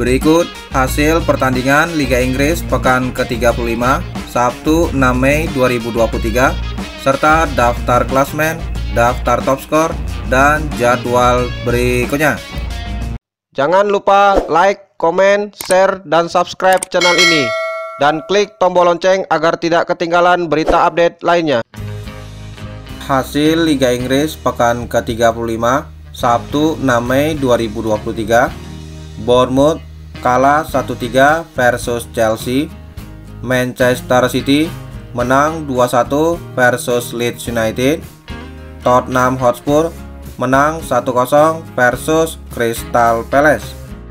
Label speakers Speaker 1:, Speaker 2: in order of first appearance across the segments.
Speaker 1: Berikut hasil pertandingan Liga Inggris pekan ke-35 Sabtu 6 Mei 2023 serta daftar klasmen, daftar top skor, dan jadwal berikutnya.
Speaker 2: Jangan lupa like, komen, share, dan subscribe channel ini dan klik tombol lonceng agar tidak ketinggalan berita update lainnya.
Speaker 1: Hasil Liga Inggris pekan ke-35 Sabtu 6 Mei 2023. Bournemouth kalah 1-3 versus Chelsea. Manchester City menang 2-1 versus Leeds United. Tottenham Hotspur menang 1-0 versus Crystal Palace.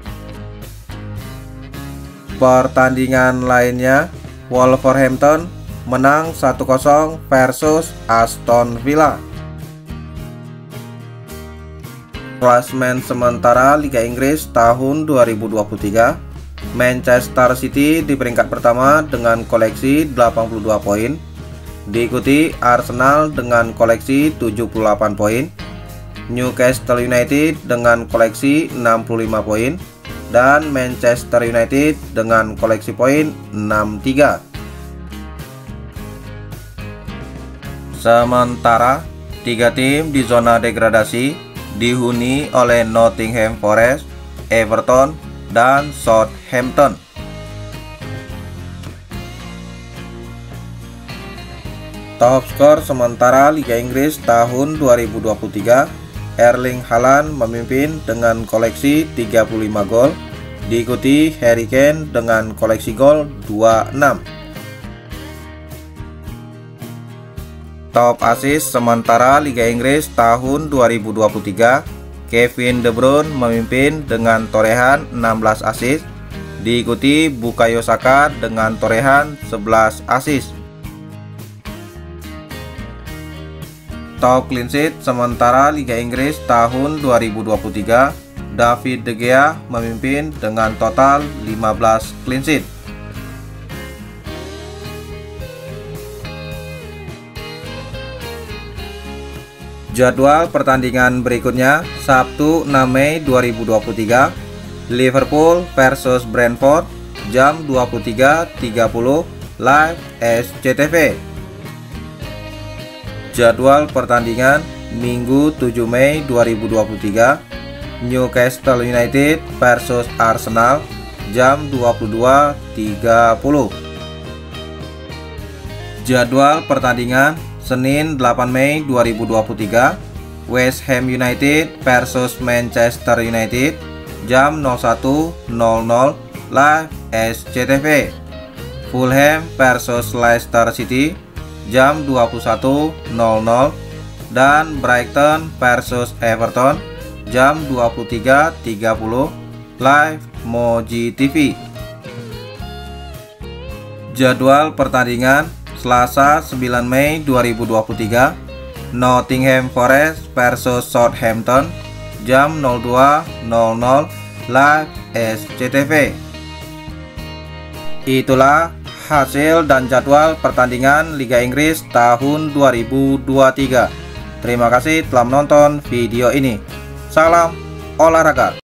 Speaker 1: Pertandingan lainnya, Wolverhampton menang 1-0 versus Aston Villa. Klasmen sementara Liga Inggris tahun 2023, Manchester City di peringkat pertama dengan koleksi 82 poin, diikuti Arsenal dengan koleksi 78 poin, Newcastle United dengan koleksi 65 poin, dan Manchester United dengan koleksi poin 63. Sementara tiga tim di zona degradasi dihuni oleh Nottingham Forest, Everton, dan Southampton. Top skor sementara Liga Inggris tahun 2023, Erling Haaland memimpin dengan koleksi 35 gol, diikuti Harry Kane dengan koleksi gol 26. Top assist sementara Liga Inggris tahun 2023, Kevin De Bruyne memimpin dengan torehan 16 assist, diikuti Bukayo Saka dengan torehan 11 assist. Top clean sheet sementara Liga Inggris tahun 2023, David De Gea memimpin dengan total 15 clean sheet. Jadwal pertandingan berikutnya, Sabtu 6 Mei 2023, Liverpool versus Brentford jam 23.30 live SCTV. Jadwal pertandingan Minggu 7 Mei 2023, Newcastle United versus Arsenal jam 22.30. Jadwal pertandingan Senin 8 Mei 2023, West Ham United versus Manchester United jam 01.00 live SCTV. Fulham versus Leicester City jam 21.00 dan Brighton versus Everton jam 23.30 live Moji TV. Jadwal pertandingan Selasa 9 Mei 2023, Nottingham Forest versus Southampton jam 02.00 live SCTV. Itulah hasil dan jadwal pertandingan Liga Inggris tahun 2023. Terima kasih telah menonton video ini. Salam olahraga.